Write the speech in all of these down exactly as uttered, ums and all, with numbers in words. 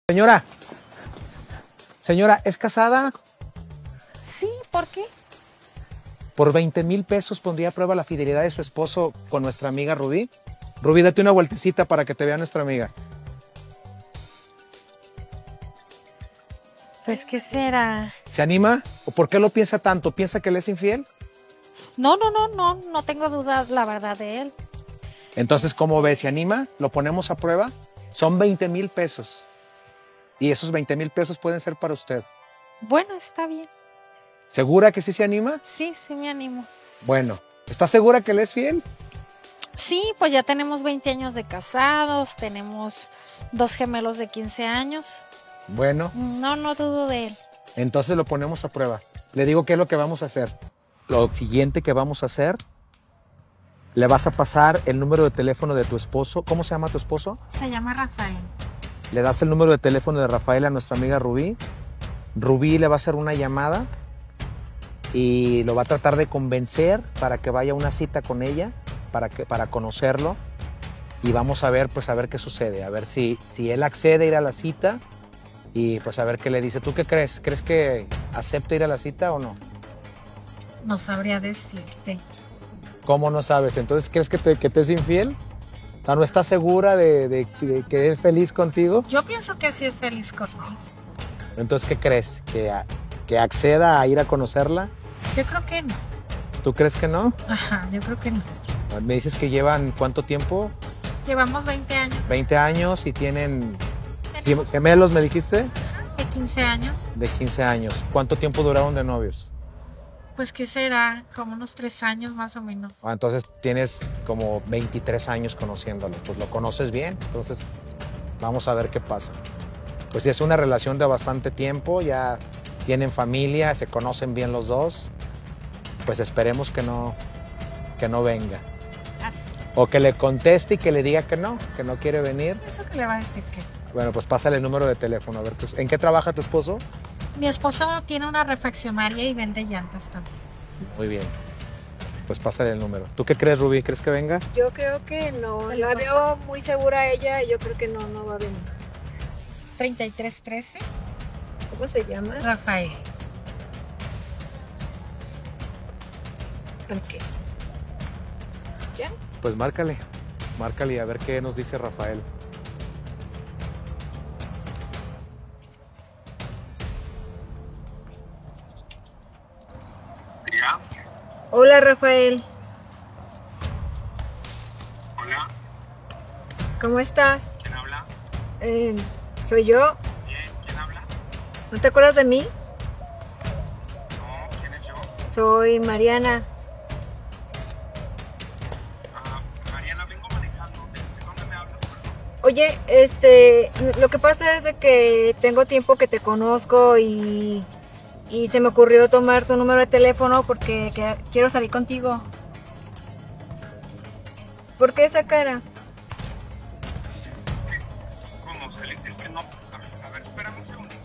Señora, señora, ¿es casada? Sí, ¿por qué? Por veinte mil pesos pondría a prueba la fidelidad de su esposo con nuestra amiga Rubí. Rubí, date una vueltecita para que te vea nuestra amiga. Pues, ¿qué será? ¿Se anima? ¿O por qué lo piensa tanto? ¿Piensa que él es infiel? No, no, no, no, no tengo dudas, la verdad, de él. Entonces, ¿cómo ve? ¿Se anima? ¿Lo ponemos a prueba? Son veinte mil pesos. Y esos veinte mil pesos pueden ser para usted. Bueno, está bien. ¿Segura que sí se anima? Sí, sí me animo. Bueno, ¿está segura que él es fiel? Sí, pues ya tenemos veinte años de casados, tenemos dos gemelos de quince años. Bueno, No, no dudo de él. entonces lo ponemos a prueba. Le digo qué es lo que vamos a hacer. Lo siguiente que vamos a hacer, le vas a pasar el número de teléfono de tu esposo. ¿Cómo se llama tu esposo? Se llama Rafael. Le das el número de teléfono de Rafael a nuestra amiga Rubí. Rubí le va a hacer una llamada y lo va a tratar de convencer para que vaya a una cita con ella, para, que, para conocerlo. Y vamos a ver, pues a ver qué sucede, a ver si, si él accede a ir a la cita y pues a ver qué le dice. ¿Tú qué crees? ¿Crees que acepta ir a la cita o no? No sabría decirte. ¿Cómo no sabes? Entonces, ¿crees que te, que te es infiel? ¿No estás segura de, de, de que es feliz contigo? Yo pienso que sí es feliz conmigo. Entonces, ¿qué crees? ¿Que, a- que acceda a ir a conocerla? Yo creo que no. ¿Tú crees que no? Ajá, yo creo que no. Me dices que llevan ¿cuánto tiempo? Llevamos veinte años. veinte años y tienen Tenemos gemelos, me dijiste, de quince años. de quince años. ¿Cuánto tiempo duraron de novios? Pues, ¿qué será? Como unos tres años más o menos. Ah, entonces tienes como veintitrés años conociéndolo. Pues lo conoces bien. Entonces vamos a ver qué pasa. Pues si es una relación de bastante tiempo, ya tienen familia, se conocen bien los dos. Pues esperemos que no, que no venga. Así. O que le conteste y que le diga que no, que no quiere venir. Pienso que le va a decir que no. Bueno, pues pásale el número de teléfono. A ver, pues, ¿en qué trabaja tu esposo? Mi esposo tiene una refaccionaria y vende llantas también. Muy bien. Pues pásale el número. ¿Tú qué crees, Rubí? ¿Crees que venga? Yo creo que no, ¿Qué le la pasa? veo muy segura a ella y yo creo que no, no va a venir. treinta y tres trece, ¿Cómo se llama? Rafael. Ok. ¿Ya? Pues márcale. Márcale a ver qué nos dice Rafael. Diga. Hola, Rafael. Hola, ¿Cómo estás? ¿quién habla? Eh, soy yo. Bien, ¿quién habla? ¿No te acuerdas de mí? No, ¿quién es yo? Soy Mariana. Ah, Mariana, vengo manejando. ¿De, de dónde me hablas? Perdón. Oye, este, lo que pasa es de que tengo tiempo que te conozco y, y se me ocurrió tomar tu número de teléfono porque que- quiero salir contigo. ¿Por qué esa cara? ¿Cómo, Celine? Es que no. A ver, a ver, espérame un segundito.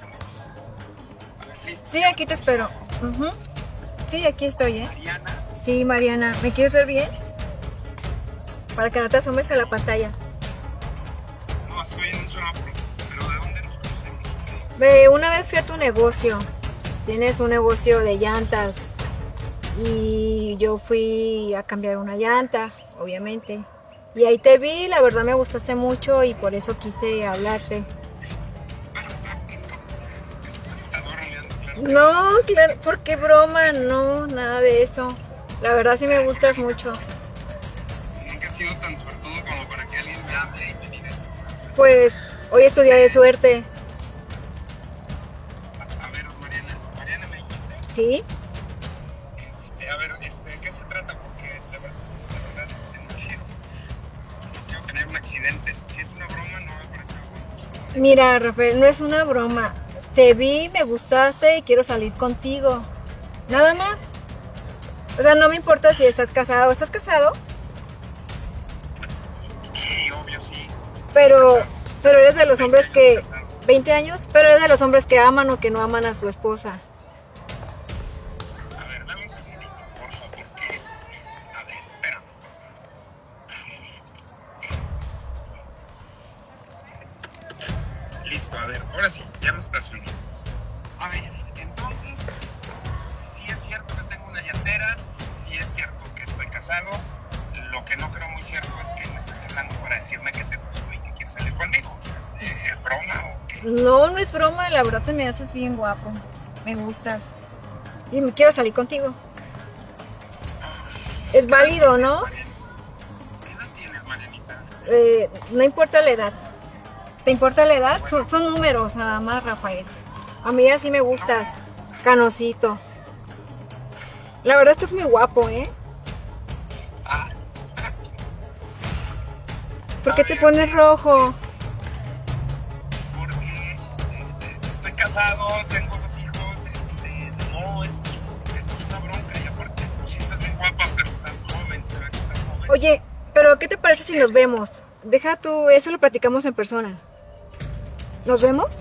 A ver, listo. Sí, aquí te espero. Ujú. Sí, aquí estoy, ¿eh? Mariana, Sí, Mariana, ¿me quieres ver bien? Para que no te asomes a la pantalla. no, estoy en un semáforo. ¿Pero de dónde nos conocemos? Ve, una vez fui a tu negocio. Tienes un negocio de llantas. Y yo fui a cambiar una llanta, obviamente. Y ahí te vi, la verdad me gustaste mucho y por eso quise hablarte. Estás bromeando, claro. No, claro, ¿por qué broma? No, nada de eso. La verdad sí me gustas mucho. Nunca he sido tan suertudo como para que alguien me hable y me diga. Pues hoy es tu día de suerte. A, a ver, Mariana, Mariana, ¿me dijiste? ¿Sí? Este, a ver, este, ¿de qué se trata? Porque de verdad, de verdad, este, no quiero, no quiero tener un accidente. Si es una broma, no me parece bueno. Mira, Rafael, no es una broma. Te vi, me gustaste y quiero salir contigo. Nada más. O sea, no me importa si estás casado. ¿Estás casado? Sí, obvio, sí. Pero, pero eres de los hombres que... Casado. veinte años, pero eres de los hombres que aman o que no aman a su esposa. A ver, dame un segundito, por favor, porque... A ver, espera. Listo. explico. A ver, ahora sí, ya me estás uniendo. A ver, entonces, sí es cierto que tengo una llantera, sí es cierto que estoy casado. Lo que no creo muy cierto es que me estés hablando para decirme que te gusto y que quieres salir conmigo. O sea, ¿es broma o qué? No, no es broma, la verdad te me haces bien guapo. Me gustas. Y me quiero salir contigo. Es válido, ¿no? ¿Qué edad tienes, Marianita? Eh, no importa la edad. ¿Te importa la edad? Son, son números nada más, Rafael. A mí así me gustas. Canosito. La verdad estás muy guapo, ¿eh? Ah, ¿Por qué te pones rojo? porque eh, estoy casado, tengo dos hijos, este, no, es, es una bronca y aparte, sí estás bien guapa, pero estás joven, se ve que estás joven. Oye, pero ¿qué te parece si nos vemos? Deja tú, eso lo platicamos en persona. ¿Nos vemos?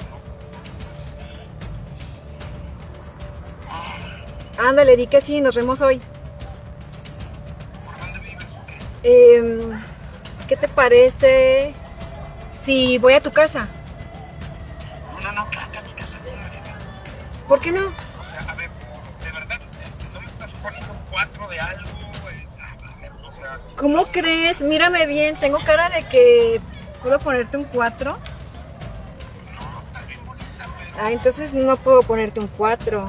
Ándale, di que sí, nos vemos hoy. ¿Por dónde vives o qué? Eh, ¿Qué te parece si voy a tu casa? No, no, no, que acá mi casa no, Mariana. ¿Por qué no? O sea, a ver, de verdad, ¿no me estás poniendo un cuatro de algo? Eh, a ver, o sea, ¿Cómo crees? Mírame bien, tengo cara de que puedo ponerte un cuatro. no, estás bien bonita, pero... Ah, entonces no puedo ponerte un cuatro.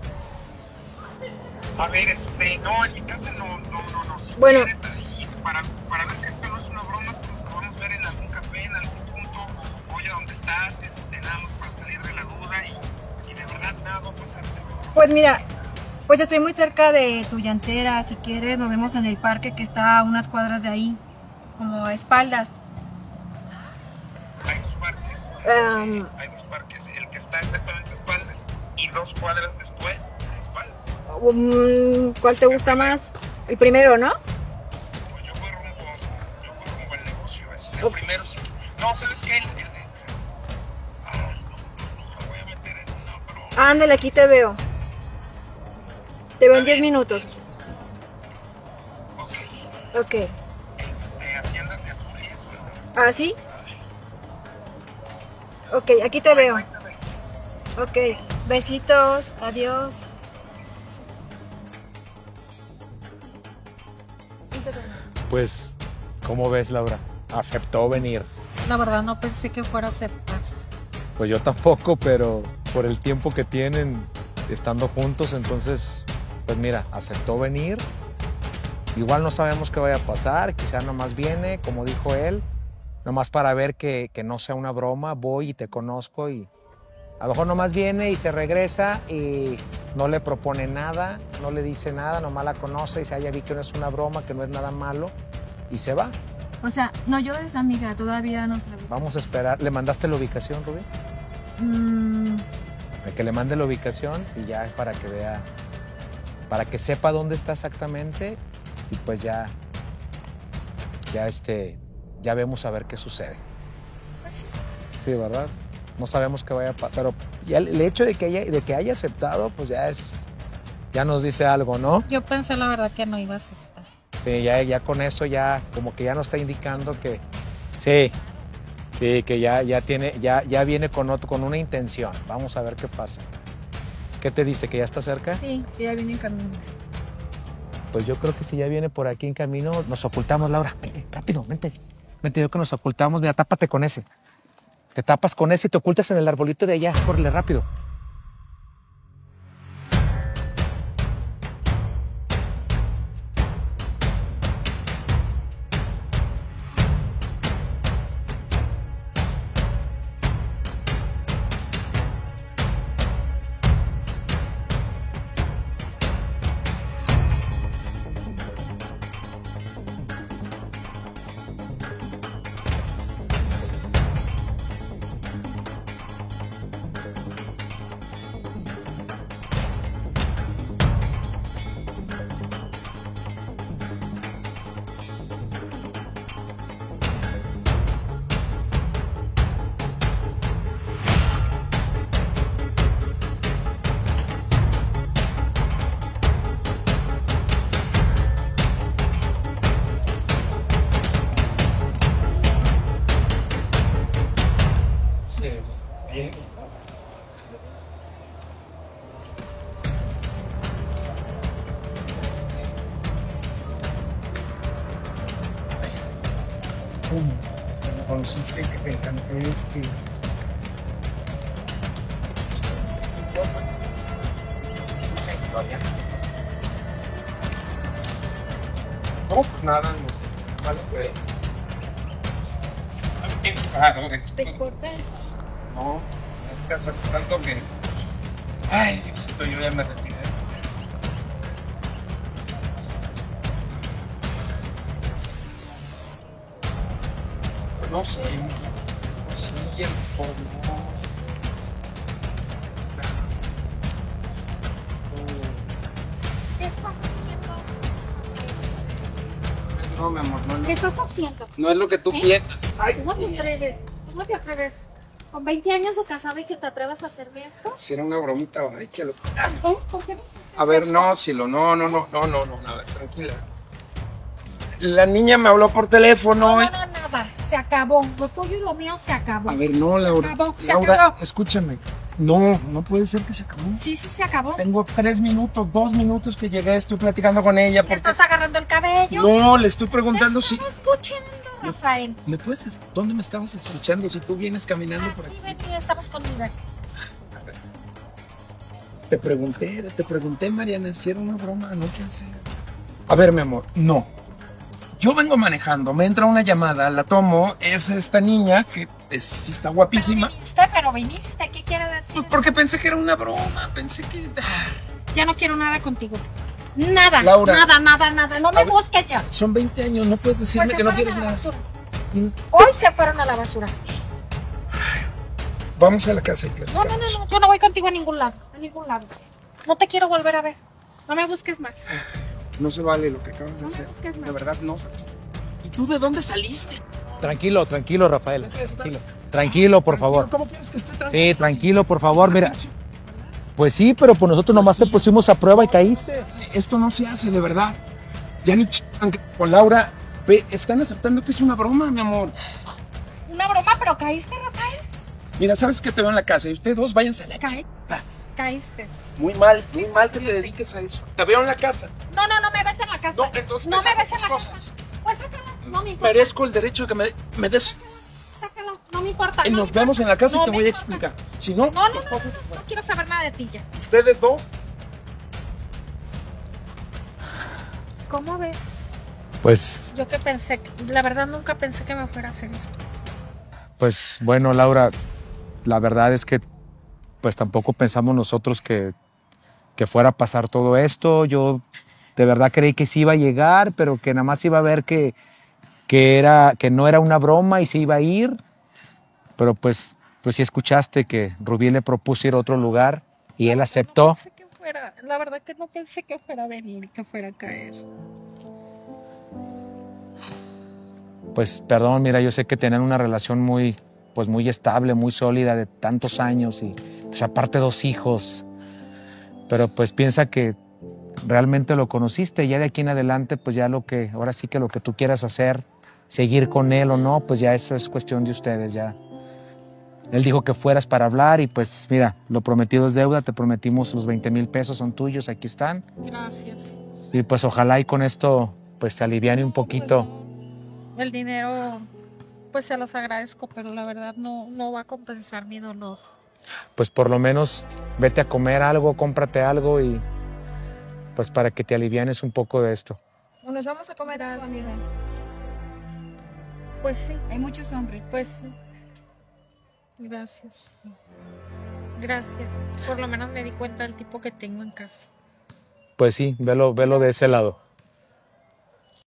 A ver, este, no, en mi casa no, no, no, no. Si Bueno. quieres, y para, para ver que esto no es una broma, pues nos podemos ver en algún café, en algún punto, oye, ¿dónde estás? Este, nada más para salir de la duda y, y de verdad nada va a pasarte. Pues mira, pues estoy muy cerca de tu llantera. Si quieres, nos vemos en el parque que está a unas cuadras de ahí, como a espaldas. Hay dos parques, este, Um. hay dos parques, el que está exactamente a espaldas y dos cuadras después a espaldas. Um, ¿Cuál te gusta más? El primero, ¿no? Pues yo voy rumbo, yo voy rumbo al negocio, este, Ok. primero sí. No, ¿sabes qué? El, el, el- ay, no, no, no me voy a meter en una broma. Ándale, aquí te veo. Te veo en diez minutos. Ok. Ok. Este, Haciendas de Azul y eso, ¿verdad? ¿Ah, sí? Ok, aquí te veo. Ok. Besitos. Adiós. Pues, ¿cómo ves, Laura? Aceptó venir. La verdad no pensé que fuera a aceptar. Pues yo tampoco, pero por el tiempo que tienen estando juntos, entonces, pues mira, aceptó venir. Igual no sabemos qué vaya a pasar, quizá nomás viene, como dijo él, nomás para ver que, que no sea una broma, voy y te conozco y a lo mejor nomás viene y se regresa y no le propone nada, no le dice nada, nomás la conoce y dice, ah, ya vi que no es una broma, que no es nada malo y se va. O sea, no llores, amiga. Todavía no se la vi. Vamos a esperar. ¿Le mandaste la ubicación, Rubí? Mm, El que le mande la ubicación y ya es para que vea, para que sepa dónde está exactamente y pues ya, ya este, ya vemos a ver qué sucede. Sí, ¿verdad? No sabemos qué vaya a pasar, pero ya el el hecho de que haya, de que haya aceptado, pues ya es, ya nos dice algo, ¿no? Yo pensé la verdad que no iba a aceptar. Sí, ya, ya con eso ya como que ya nos está indicando que sí, sí, que ya, ya tiene, ya, ya viene con otro, con una intención. Vamos a ver qué pasa. ¿Qué te dice? ¿Que ya está cerca? sí, ya viene en camino. Pues yo creo que si ya viene por aquí en camino, nos ocultamos, Laura. Vente, rápido, vente. Vente, yo que nos ocultamos. Mira, tápate con ese. Te tapas con ese y te ocultas en el arbolito de allá. Córrele rápido. Bien. ¿Cómo? ¿Me conociste? Que me encanté, que... No, pues nada, no. Vale, pues. Claro, es- Te corté. no, en casa es tanto que... Ay, Diosito, yo ya me retiré. No sé, no sí, el polvo. ¿Qué estás haciendo? No, mi amor, no es ¿Qué lo, estás haciendo? no es lo que tú ¿Eh? piensas. Ay, ¿Cómo te atreves? ¿Cómo te atreves? ¿Con veinte años de casado y que te atrevas a hacerme esto? si era una bromita, ay, que lo... ¿Eh? ¿Por qué me haces A ver, esto? no, Silo, no, no, no, no, no, no, a ver, tranquila. La niña me habló por teléfono. No, y- no, no, nada. Se acabó. Lo tuyo y lo mío se acabó. A ver, no, Laura. acabó, se Laura, acabó. escúchame. No, no puede ser que se acabó. Sí, sí, se acabó. Tengo tres minutos, dos minutos que llegué, estoy platicando con ella. ¿Me Porque... estás agarrando el cabello? No, le estoy Te preguntando si... estaba escuchando, Rafael. ¿Me puedes... es- ¿Dónde me estabas escuchando si tú vienes caminando por Aquí aquí? vení, estamos conmigo. Te pregunté, te pregunté, Mariana, si era una broma, no pensé. A ver, mi amor, no. Yo vengo manejando, me entra una llamada, la tomo, es esta niña que es, sí está guapísima. Pero viniste, pero viniste. ¿Qué quiere decir? Pues porque pensé que era una broma, pensé que... ah, Ya no quiero nada contigo. Nada, Laura. nada, nada, nada. No me A ver. busques ya. Son veinte años, no puedes decirme Pues se que no fueron quieres a la nada. basura. Mm, Hoy se fueron a la basura. Vamos a la casa y No, platicamos. no, no, no. Yo no voy contigo a ningún lado. A ningún lado. No te quiero volver a ver. No me busques más. No se vale lo que acabas de No me hacer. busques más. De verdad, no. ¿Y tú de dónde saliste? Tranquilo, tranquilo, Rafael. Tranquilo, tranquilo, por favor. ¿Cómo quieres que esté tranquilo? Sí, tranquilo, por favor. Mira, pues sí, pero pues nosotros nomás te pusimos a prueba y caíste. Sí, esto no se hace, de verdad. Ya ni chingan que con Laura. Ve, están aceptando que es una broma, mi amor. Una broma, pero caíste, Rafael. Mira, sabes que te veo en la casa y ustedes dos váyanse a la Caí- chingada. Caíste. Muy mal, muy mal que te dediques a eso. Te veo en la casa. No, no, no me ves en la casa. No, entonces No te me saco ves en tus la cosas. casa. Pues sácalo. No me importa. Merezco el derecho de que me, me des. Sácalo. No me importa. Y no nos me vemos importa. en la casa No y te me voy a importa. explicar. Si no, No, no, los no, cosas- no, no quiero saber nada de ti ya. ustedes dos. ¿Cómo ves? Pues, Yo que pensé, que- la verdad nunca pensé que me fuera a hacer esto. pues bueno, Laura, la verdad es que pues tampoco pensamos nosotros que, que fuera a pasar todo esto. Yo de verdad creí que sí iba a llegar, pero que nada más iba a ver que, que, era, que no era una broma y se iba a ir. Pero pues, pues sí escuchaste que Rubí le propuso ir a otro lugar y él aceptó. No pensé que fuera, la verdad que no pensé que fuera a venir y que fuera a caer. Pues perdón, mira, yo sé que tenían una relación muy, pues muy estable, muy sólida de tantos años y pues aparte dos hijos. Pero pues piensa que realmente lo conociste y ya de aquí en adelante pues ya lo que, ahora sí que lo que tú quieras hacer, seguir con él o no, pues ya eso es cuestión de ustedes ya. Él dijo que fueras para hablar y pues mira, lo prometido es deuda, te prometimos los veinte mil pesos, son tuyos, aquí están. Gracias. Y pues ojalá y con esto pues te aliviane un poquito. Pues no. El dinero, pues se los agradezco, pero la verdad no, no va a compensar mi dolor. Pues por lo menos vete a comer algo, cómprate algo y pues para que te alivianes un poco de esto. O nos vamos a comer algo, amiga. Pues sí, Hay muchos hombres. pues sí. Gracias. Gracias. Por lo menos me di cuenta del tipo que tengo en casa. Pues sí, velo, velo de ese lado.